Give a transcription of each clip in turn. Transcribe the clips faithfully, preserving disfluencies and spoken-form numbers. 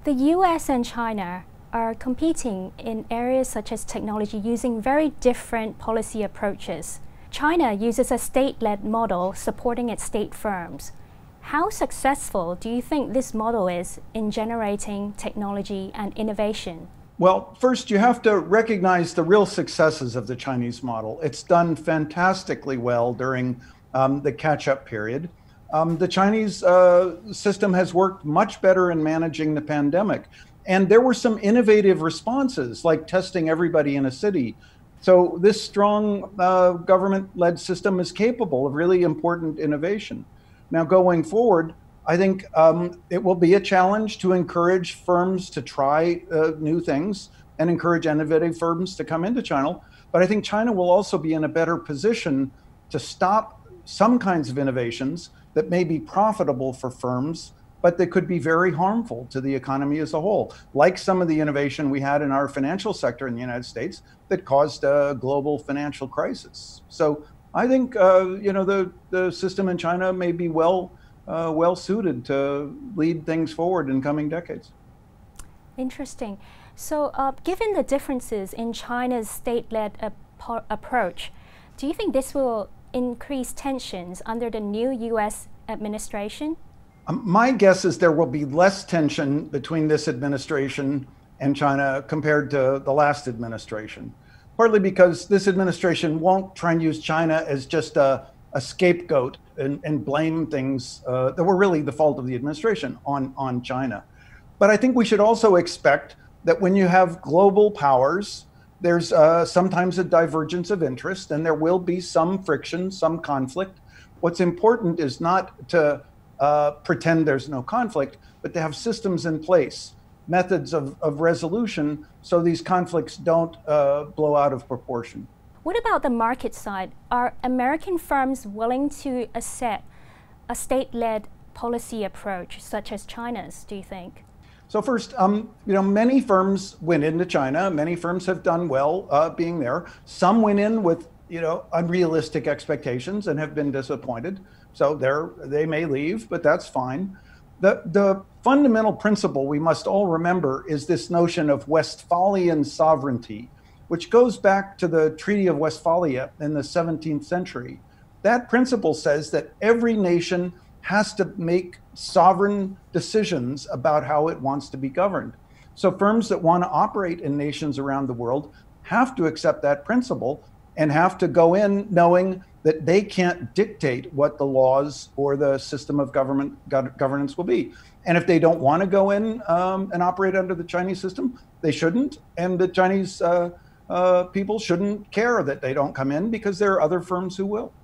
The U S and China are competing in areas such as technology using very different policy approaches. China uses a state-led model supporting its state firms. How successful do you think this model is in generating technology and innovation? Well, first you have to recognize the real successes of the Chinese model. It's done fantastically well during um, the catch-up period. Um, the Chinese uh, system has worked much better in managing the pandemic. And there were some innovative responses, like testing everybody in a city. So this strong uh, government-led system is capable of really important innovation. Now, going forward, I think um, it will be a challenge to encourage firms to try uh, new things and encourage innovative firms to come into China. But I think China will also be in a better position to stop some kinds of innovations that may be profitable for firms, but they could be very harmful to the economy as a whole, like some of the innovation we had in our financial sector in the United States that caused a global financial crisis. So I think uh, you know the, the system in China may be well, uh, well suited to lead things forward in coming decades. Interesting. So uh, given the differences in China's state-led ap approach, do you think this will increase tensions under the new U S administration? Um, my guess is there will be less tension between this administration and China compared to the last administration, partly because this administration won't try and use China as just a, a scapegoat and, and blame things uh, that were really the fault of the administration on, on China. But I think we should also expect that when you have global powers, there's uh, sometimes a divergence of interest, and there will be some friction, some conflict. What's important is not to uh, pretend there's no conflict, but to have systems in place, methods of, of resolution, so these conflicts don't uh, blow out of proportion. What about the market side? Are American firms willing to accept a state-led policy approach, such as China's, do you think? So first, um, you know, many firms went into China. Many firms have done well uh, being there. Some went in with, you know, unrealistic expectations and have been disappointed. So they're, they may leave, but that's fine. The, the fundamental principle we must all remember is this notion of Westphalian sovereignty, which goes back to the Treaty of Westphalia in the seventeenth century. That principle says that every nation has to make sovereign decisions about how it wants to be governed. So firms that want to operate in nations around the world have to accept that principle and have to go in knowing that they can't dictate what the laws or the system of government go governance will be. And if they don't want to go in um, and operate under the Chinese system, they shouldn't. And the Chinese uh, uh, people shouldn't care that they don't come in, because there are other firms who will.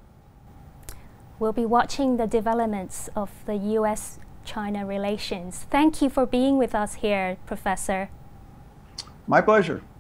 We'll be watching the developments of the U S China relations. Thank you for being with us here, Professor. My pleasure.